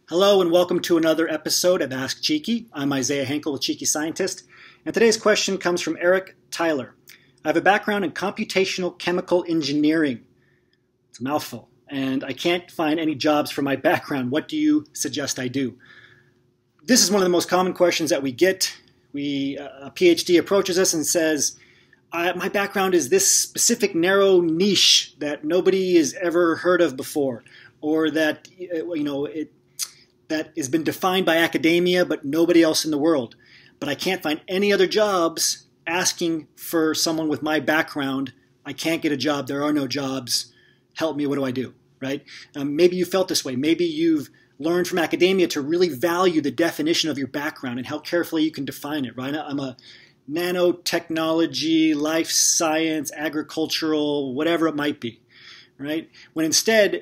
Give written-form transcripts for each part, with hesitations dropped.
Hello and welcome to another episode of Ask Cheeky. I'm Isaiah Henkel with Cheeky Scientist, and today's question comes from Eric Tyler. I have a background in computational chemical engineering. It's a mouthful, and I can't find any jobs for my background. What do you suggest I do? This is one of the most common questions that we get. A PhD approaches us and says, my background is this specific narrow niche that nobody has ever heard of before, or that that has been defined by academia but nobody else in the world. But I can't find any other jobs asking for someone with my background. I can't get a job. There are no jobs. Help me. What do I do? Right? Maybe you felt this way. Maybe you've learned from academia to really value the definition of your background and how carefully you can define it. Right? I'm a nanotechnology, life science, agricultural, whatever it might be. Right? When instead,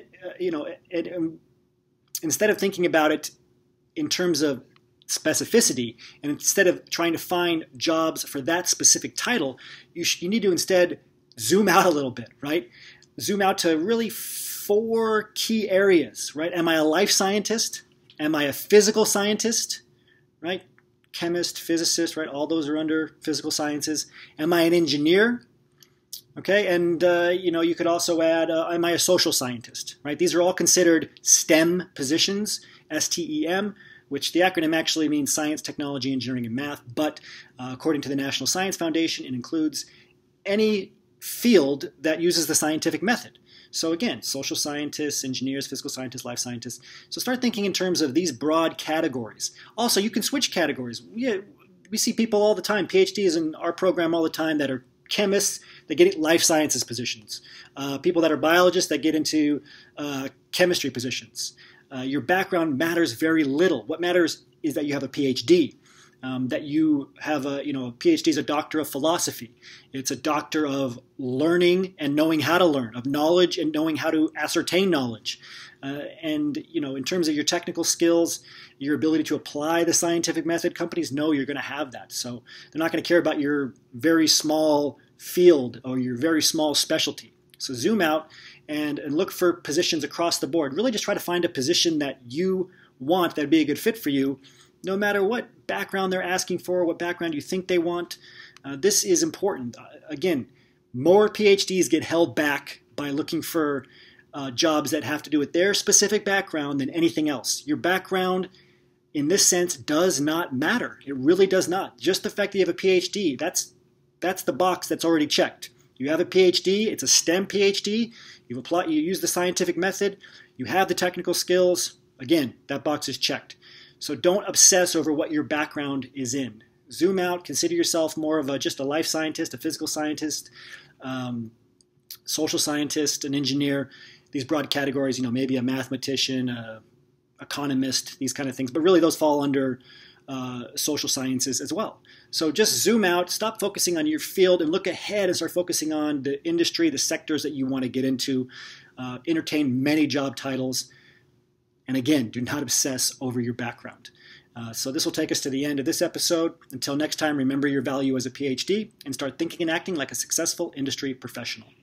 instead of thinking about it in terms of specificity, and instead of trying to find jobs for that specific title, you need to instead zoom out a little bit, right? Zoom out to really 4 key areas, right? Am I a life scientist? Am I a physical scientist, right? Chemist, physicist, right? All those are under physical sciences. Am I an engineer? Okay, and you could also add, am I a social scientist, right? These are all considered STEM positions, S-T-E-M, which the acronym actually means Science, Technology, Engineering, and Math, but according to the National Science Foundation, it includes any field that uses the scientific method. So again, social scientists, engineers, physical scientists, life scientists. So start thinking in terms of these broad categories. Also, you can switch categories. We see people all the time, PhDs in our program all the time that are chemists that get life sciences positions, people that are biologists that get into chemistry positions. Your background matters very little. What matters is that you have a PhD, that you have a PhD is a doctor of philosophy. It's a doctor of learning and knowing how to learn, of knowledge and knowing how to ascertain knowledge. And in terms of your technical skills, your ability to apply the scientific method, companies know you're going to have that. So they're not going to care about your very small field or your very small specialty. So zoom out and look for positions across the board. Really just try to find a position that you want that would be a good fit for you, no matter what background they're asking for, what background you think they want. This is important. Again, more PhDs get held back by looking for jobs that have to do with their specific background than anything else. Your background, in this sense, does not matter. It really does not. Just the fact that you have a PhD, that's the box that's already checked. You have a PhD, it's a STEM PhD, you use the scientific method, you have the technical skills. Again, that box is checked. So don't obsess over what your background is in. Zoom out, consider yourself more of just a life scientist, a physical scientist, social scientist, an engineer. These broad categories, maybe a mathematician, economist, these kind of things. But really those fall under social sciences as well. So just zoom out, stop focusing on your field and look ahead and start focusing on the industry, the sectors that you want to get into. Entertain many job titles. And again, do not obsess over your background. So this will take us to the end of this episode. Until next time, remember your value as a PhD and start thinking and acting like a successful industry professional.